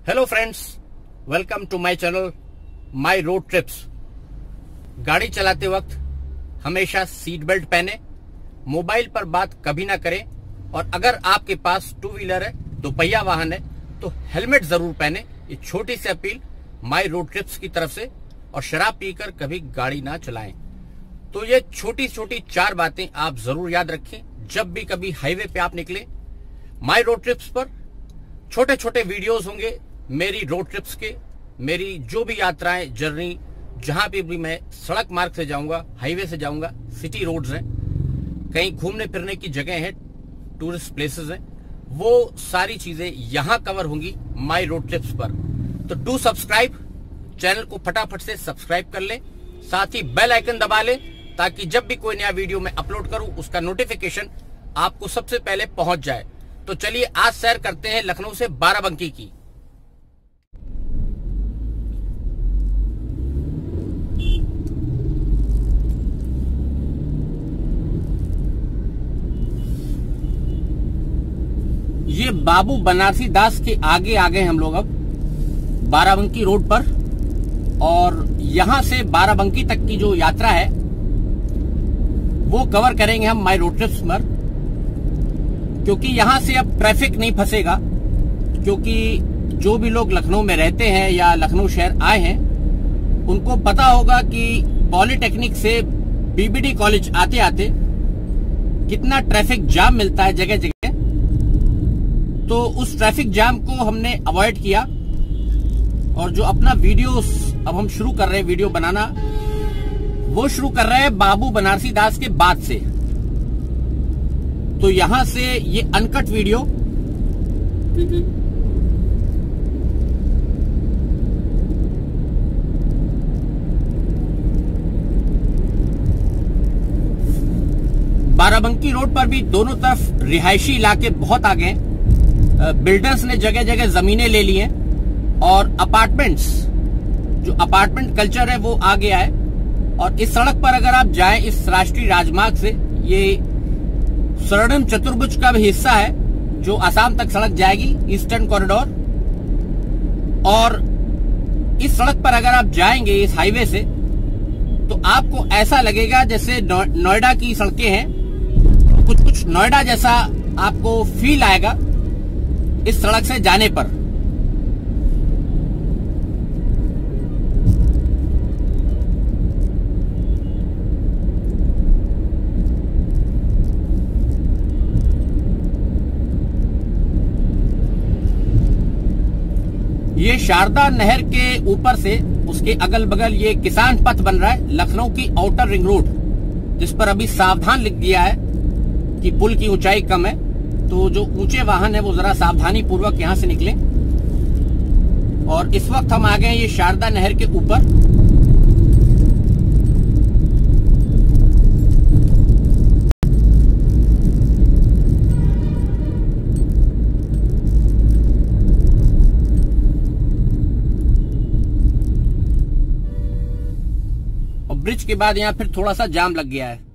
Hello friends, welcome to my channel my road trips. गाड़ी चलाते वक्त हमेशा सीट बेल्ट पहने, मोबाइल पर बात कभी ना करें और अगर आपके पास टू व्हीलर है, दो पहिया वाहन है तो हेलमेट जरूर पहने। ये छोटी सी अपील माय रोड ट्रिप्स की तरफ से। और शराब पीकर कभी गाड़ी ना चलाएं। तो ये छोटी छोटी 4 बातें आप जरूर याद रखें जब भी कभी हाईवे पे आप निकले। माय रोड ट्रिप्स पर छोटे छोटे वीडियोस होंगे मेरी रोड ट्रिप्स के, मेरी जो भी यात्राएं, जर्नी, जहां पे भी मैं सड़क मार्ग से जाऊंगा, हाईवे से जाऊंगा, सिटी रोड्स हैं, कहीं घूमने फिरने की जगह है, टूरिस्ट प्लेसेस हैं, वो सारी चीजें यहां कवर होंगी माय रोड ट्रिप्स पर। तो डू सब्सक्राइब, चैनल को फटाफट से सब्सक्राइब कर लें, साथ ही बेल आइकन दबा लें ताकि जब भी कोई नया वीडियो मैं अपलोड करूं उसका नोटिफिकेशन आपको सबसे पहले पहुंच जाए। तो चलिए आज सैर करते हैं लखनऊ से बाराबंकी की। ये बाबू बनारसी दास के आगे आ गए हम लोग अब बाराबंकी रोड पर। और यहां से बाराबंकी तक की जो यात्रा है वो कवर करेंगे हम माय रोड ट्रिप्स पर, क्योंकि यहां से अब ट्रैफिक नहीं फंसेगा। क्योंकि जो भी लोग लखनऊ में रहते हैं या लखनऊ शहर आए हैं उनको पता होगा कि पॉलिटेक्निक से बीबीडी कॉलेज आते आते कितना ट्रैफिक जाम मिलता है जगह जगह। तो उस ट्रैफिक जाम को हमने अवॉइड किया और जो अपना वीडियो अब हम शुरू कर रहे हैं, वीडियो बनाना वो शुरू कर रहे हैं बाबू बनारसी दास के बाद से। तो यहां से ये अनकट वीडियो बाराबंकी रोड पर भी दोनों तरफ रिहायशी इलाके बहुत आ गए। बिल्डर्स ने जगह जगह जमीनें ले ली हैं और अपार्टमेंट्स, जो अपार्टमेंट कल्चर है वो आ गया है। और इस सड़क पर अगर आप जाएं, इस राष्ट्रीय राजमार्ग से, ये स्वर्णिम चतुर्भुज का भी हिस्सा है जो असम तक सड़क जाएगी, ईस्टर्न कॉरिडोर। और इस सड़क पर अगर आप जाएंगे इस हाईवे से तो आपको ऐसा लगेगा जैसे नोएडा की सड़कें हैं, कुछ कुछ नोएडा जैसा आपको फील आएगा इस सड़क से जाने पर। ये शारदा नहर के ऊपर से उसके अगल बगल ये किसान पथ बन रहा है, लखनऊ की आउटर रिंग रोड, जिस पर अभी सावधान लिख दिया है कि पुल की ऊंचाई कम है। तो जो ऊंचे वाहन है वो जरा सावधानी पूर्वक यहां से निकलें। और इस वक्त हम आ गए ये शारदा नहर के ऊपर। और ब्रिज के बाद यहां फिर थोड़ा सा जाम लग गया है।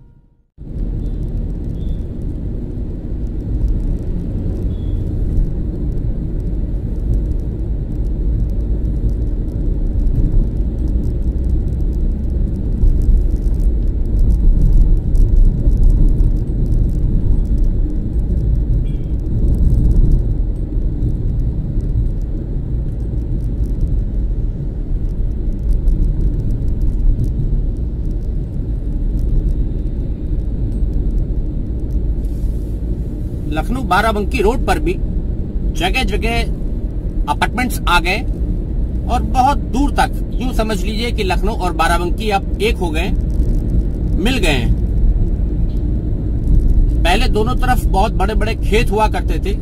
लखनऊ बाराबंकी रोड पर भी जगह जगह अपार्टमेंट्स आ गए और बहुत दूर तक यूं समझ लीजिए कि लखनऊ और बाराबंकी अब एक हो गए, मिल गए हैं। पहले दोनों तरफ बहुत बड़े बड़े खेत हुआ करते थे,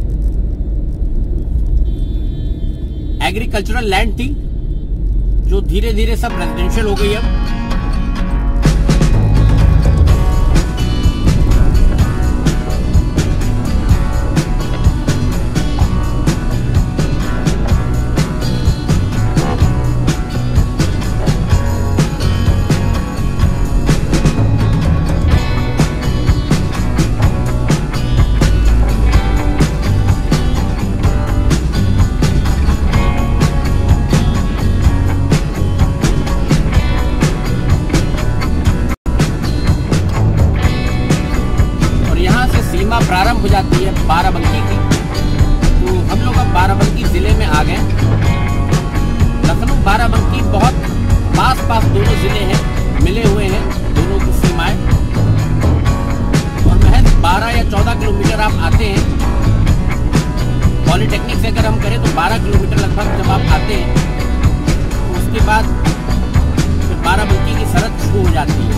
एग्रीकल्चरल लैंड थी जो धीरे धीरे सब रेजिडेंशियल हो गई अब। हो जाती है बाराबंकी की। तो हम लोग अब बाराबंकी जिले में आ गए। लखनऊ बाराबंकी बहुत पास दोनों जिले हैं, मिले हुए हैं दोनों की सीमाएं, और महज 12 या 14 किलोमीटर आप आते हैं। पॉलिटेक्निक से अगर हम करें तो 12 किलोमीटर लगभग जब आप आते हैं तो उसके बाद फिर बाराबंकी की सरहद शुरू हो जाती है।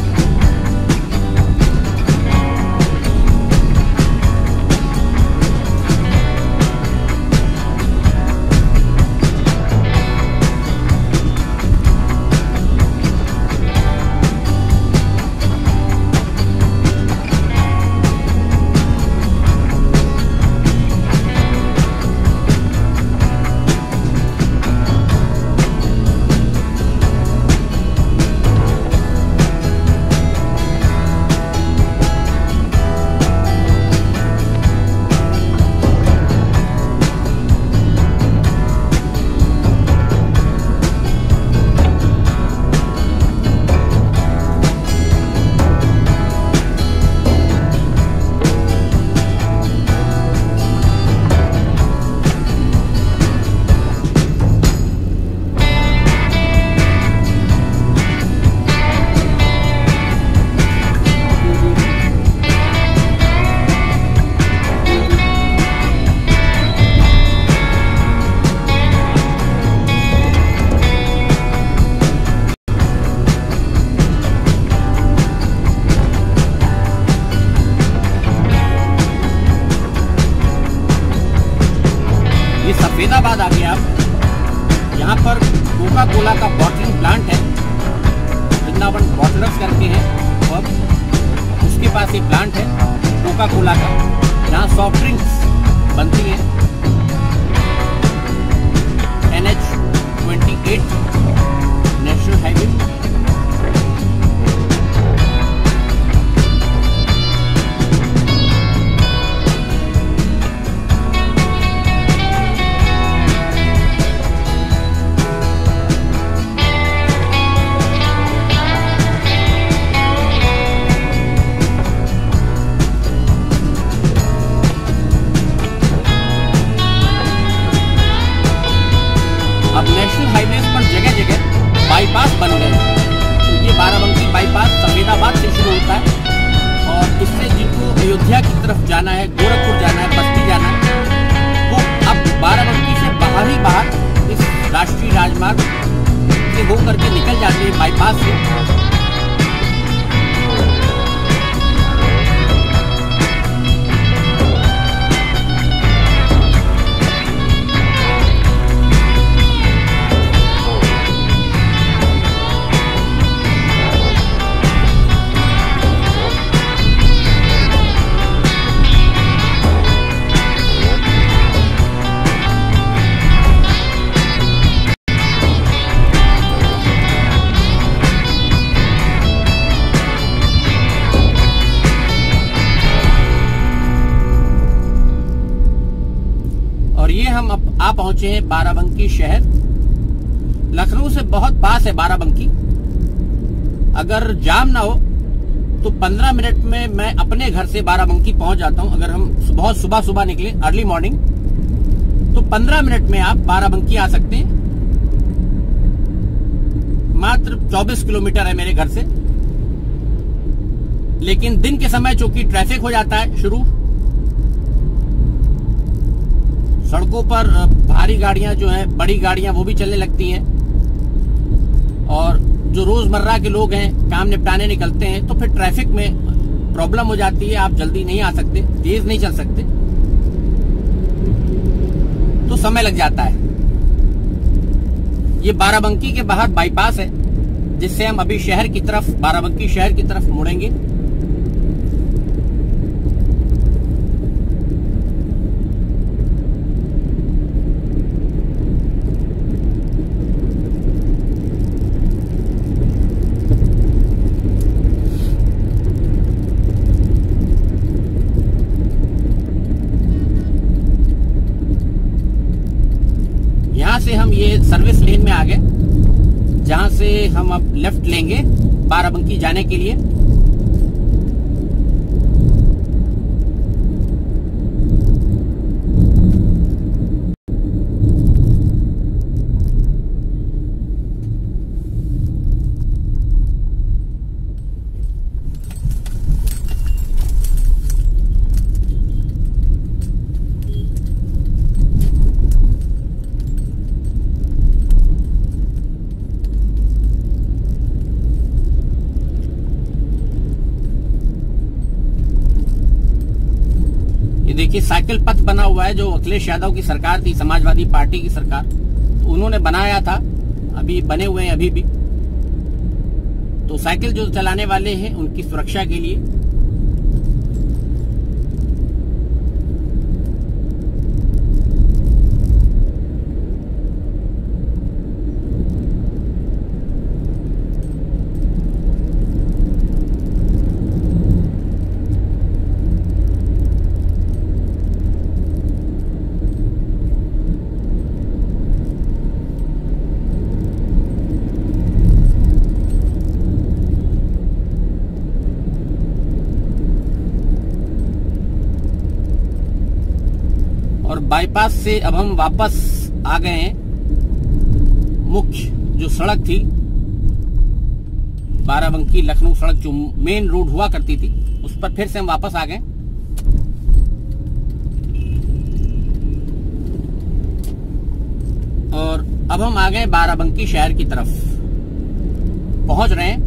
सफेदाबाद आ गया आप। यहाँ पर कोका कोला का बॉटलिंग प्लांट है, वृंदावन बॉटलर्स करके हैं, और उसके पास एक प्लांट है कोका कोला का, जहाँ सॉफ्ट ड्रिंक्स बनती हैं। NH-28 national highway. अब नेशनल हाईवेज पर जगह जगह बाईपास बन गए। तो ये बाराबंकी बाईपास सफेदाबाद से शुरू होता है, और इससे जिनको अयोध्या की तरफ जाना है, गोरखपुर जाना है, बस्ती जाना है, वो अब बाराबंकी से बाहर इस राष्ट्रीय राजमार्ग से होकर के निकल जाते हैं बाईपास से। हम अब आ पहुंचे हैं बाराबंकी शहर। लखनऊ से बहुत पास है बाराबंकी। अगर जाम ना हो तो 15 मिनट में मैं अपने घर से बाराबंकी पहुंच जाता हूं। अगर हम बहुत सुबह निकले, अर्ली मॉर्निंग, तो 15 मिनट में आप बाराबंकी आ सकते हैं। मात्र 24 किलोमीटर है मेरे घर से। लेकिन दिन के समय चूंकि ट्रैफिक हो जाता है शुरू, सड़कों पर भारी गाड़ियां जो हैं, बड़ी गाड़ियां, वो भी चलने लगती हैं, और जो रोजमर्रा के लोग हैं काम निपटाने निकलते हैं, तो फिर ट्रैफिक में प्रॉब्लम हो जाती है। आप जल्दी नहीं आ सकते, तेज नहीं चल सकते, तो समय लग जाता है। ये बाराबंकी के बाहर बाईपास है, जिससे हम अभी शहर की तरफ, बाराबंकी शहर की तरफ मुड़ेंगे। से हम ये सर्विस लेन में आ गए, जहां से हम अब लेफ्ट लेंगे बाराबंकी जाने के लिए। देखिए साइकिल पथ बना हुआ है, जो अखिलेश यादव की सरकार थी, समाजवादी पार्टी की सरकार, तो उन्होंने बनाया था, अभी बने हुए हैं अभी भी। तो साइकिल जो चलाने वाले हैं उनकी सुरक्षा के लिए और बाईपास से अब हम वापस आ गए हैं। मुख्य जो सड़क थी बाराबंकी लखनऊ सड़क, जो मेन रोड हुआ करती थी, उस पर फिर से हम वापस आ गए। और अब हम आ गए बाराबंकी शहर की तरफ, पहुंच रहे हैं।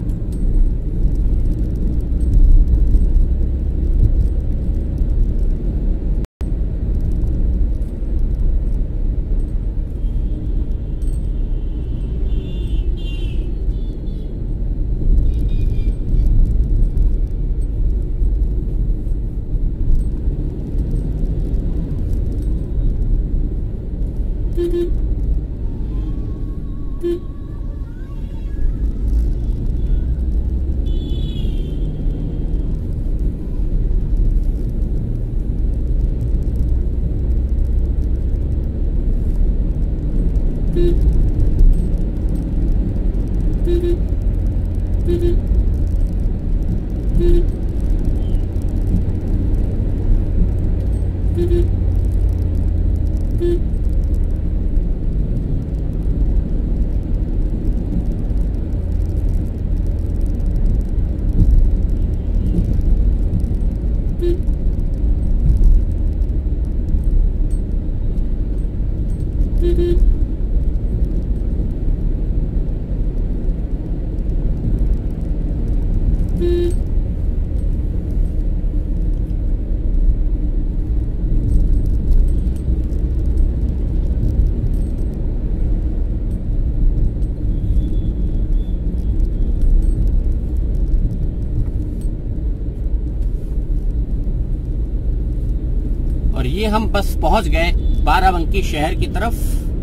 और ये हम बस पहुंच गए बाराबंकी शहर की तरफ।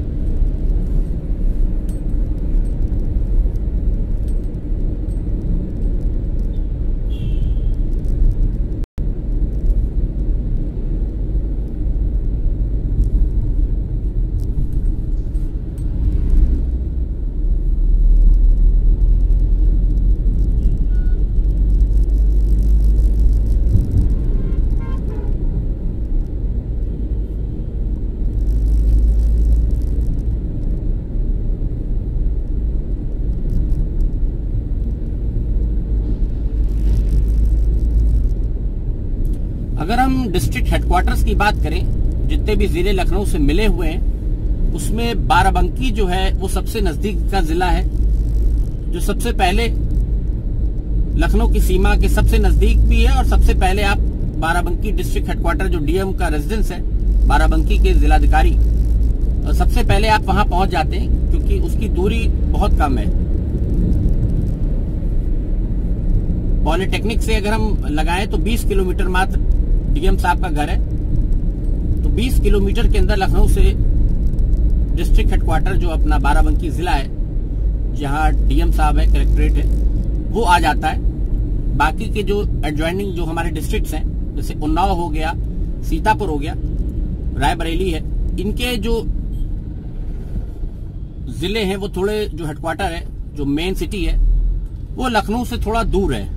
अगर हम डिस्ट्रिक्ट हेडक्वार्टर्स की बात करें, जितने भी जिले लखनऊ से मिले हुए हैं, उसमें बाराबंकी जो है वो सबसे नजदीक का जिला है, जो सबसे पहले लखनऊ की सीमा के सबसे नजदीक भी है। और सबसे पहले आप बाराबंकी डिस्ट्रिक्ट हेडक्वार्टर, जो डीएम का रेजिडेंस है बाराबंकी के जिलाधिकारी, सबसे पहले आप वहां पहुंच जाते हैं, क्योंकि उसकी दूरी बहुत कम है। पॉलिटेक्निक से अगर हम लगाएं तो 20 किलोमीटर मात्र डीएम साहब का घर है। तो 20 किलोमीटर के अंदर लखनऊ से डिस्ट्रिक्ट हेडक्वार्टर, जो अपना बाराबंकी जिला है, जहां डीएम साहब है, कलेक्ट्रेट है, वो आ जाता है। बाकी के जो एडजॉइनिंग जो हमारे डिस्ट्रिक्ट्स हैं, जैसे उन्नाव हो गया, सीतापुर हो गया, रायबरेली है, इनके जो जिले हैं वो थोड़े, जो हेडक्वार्टर है, जो मेन सिटी है, वो लखनऊ से थोड़ा दूर है।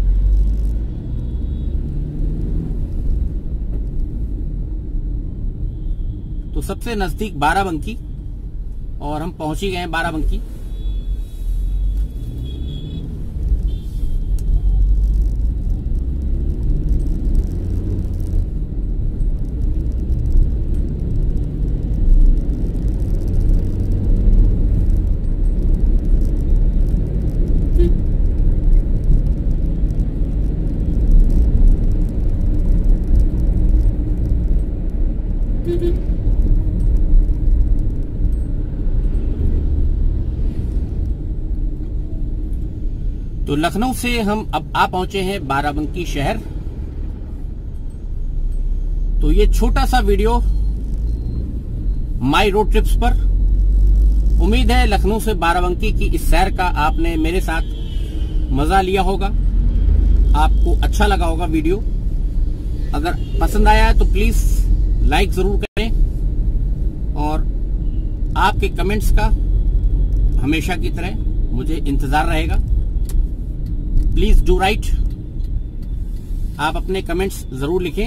तो सबसे नजदीक बाराबंकी, और हम पहुंच ही गए हैं बाराबंकी। तो लखनऊ से हम अब आ पहुंचे हैं बाराबंकी शहर। तो ये छोटा सा वीडियो माई रोड ट्रिप्स पर, उम्मीद है लखनऊ से बाराबंकी की इस सैर का आपने मेरे साथ मजा लिया होगा, आपको अच्छा लगा होगा वीडियो। अगर पसंद आया है तो प्लीज लाइक जरूर करें और आपके कमेंट्स का हमेशा की तरह मुझे इंतजार रहेगा। प्लीज डू राइट, आप अपने कमेंट्स जरूर लिखें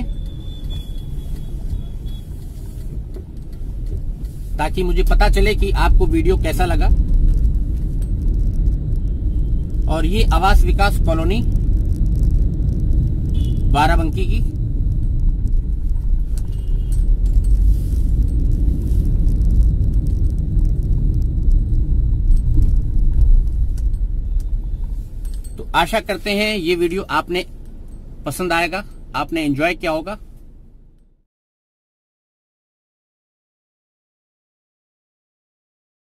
ताकि मुझे पता चले कि आपको वीडियो कैसा लगा। और ये आवास विकास कॉलोनी बाराबंकी की। तो आशा करते हैं ये वीडियो आपने पसंद आएगा, आपने एंजॉय किया होगा।